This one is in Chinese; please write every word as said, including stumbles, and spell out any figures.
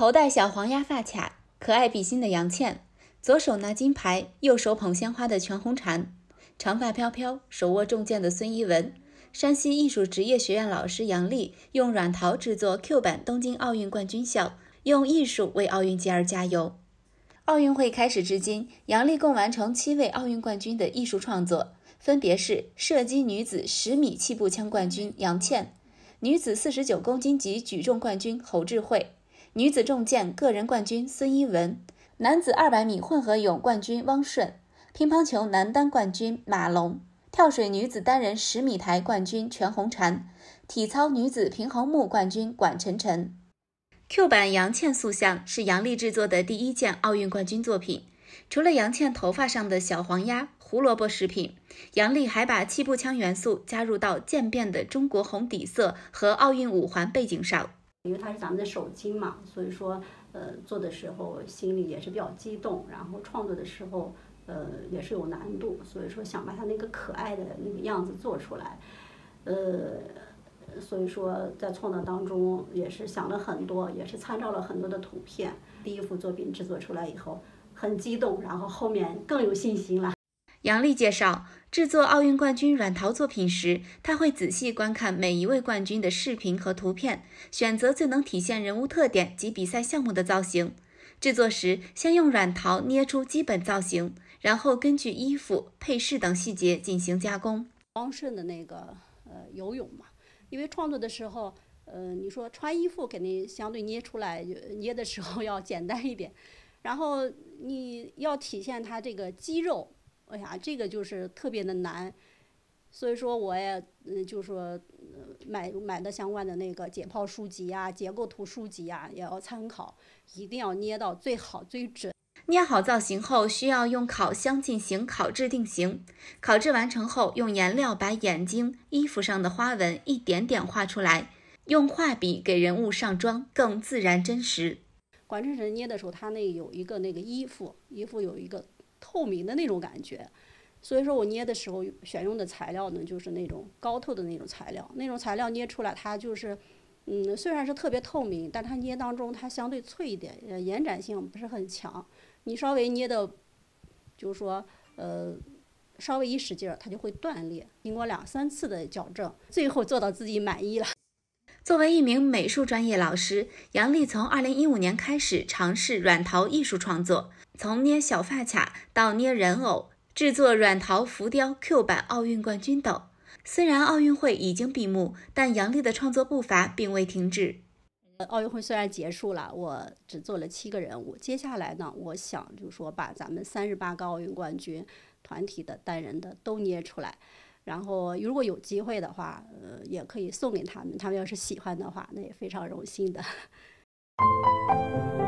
头戴小黄鸭发卡，可爱比心的杨倩，左手拿金牌，右手捧鲜花的全红婵，长发飘飘，手握重剑的孙一文。山西艺术职业学院老师杨丽用软陶制作 Q 版东京奥运冠军笑，用艺术为奥运健儿加油。奥运会开始至今，杨丽共完成七位奥运冠军的艺术创作，分别是射击女子十米气步枪冠军杨倩，女子四十九公斤级举重冠军侯智慧，女子重剑个人冠军孙一文，男子二百米混合泳冠军汪顺，乒乓球男单冠军马龙，跳水女子单人十米台冠军全红婵，体操女子平衡木冠军管晨晨。Q 版杨倩塑像是杨丽制作的第一件奥运冠军作品。除了杨倩头发上的小黄鸭、胡萝卜饰品，杨丽还把气步枪元素加入到渐变的中国红底色和奥运五环背景上。 因为它是咱们的首金嘛，所以说呃做的时候心里也是比较激动，然后创作的时候呃也是有难度，所以说想把它那个可爱的那个样子做出来，呃所以说在创作当中也是想了很多，也是参照了很多的图片。第一幅作品制作出来以后很激动，然后后面更有信心了。 杨丽介绍，制作奥运冠军软陶作品时，她会仔细观看每一位冠军的视频和图片，选择最能体现人物特点及比赛项目的造型。制作时，先用软陶捏出基本造型，然后根据衣服、配饰等细节进行加工。 汪顺的那个呃游泳嘛，因为创作的时候，呃，你说穿衣服肯定相对捏出来捏的时候要简单一点，然后你要体现它这个肌肉。哎呀，这个就是特别的难，所以说我也嗯，就说、呃、买买的相关的那个解剖书籍啊、结构图书籍啊，也要参考，一定要捏到最好最准。 捏好造型后，需要用烤箱进行烤制定型。烤制完成后，用颜料把眼睛、衣服上的花纹一点点画出来，用画笔给人物上妆，更自然真实。 管晨晨捏的时候，他那有一个那个衣服，衣服有一个透明的那种感觉，所以说我捏的时候选用的材料呢，就是那种高透的那种材料，那种材料捏出来它就是，嗯，虽然是特别透明，但它捏当中它相对脆一点，呃，延展性不是很强。你稍微捏的，就是说，呃，稍微一使劲儿，它就会断裂。经过两三次的矫正，最后做到自己满意了。 作为一名美术专业老师，杨丽从二零一五年开始尝试软陶艺术创作，从捏小发卡到捏人偶，制作软陶浮雕 Q 版奥运冠军等。虽然奥运会已经闭幕，但杨丽的创作步伐并未停止。 奥运会虽然结束了，我只做了七个人物，接下来呢，我想就是说把咱们三十八个奥运冠军团体的、单人的都捏出来。然后如果有机会的话，呃，也可以送给他们，他们要是喜欢的话，那也非常荣幸的。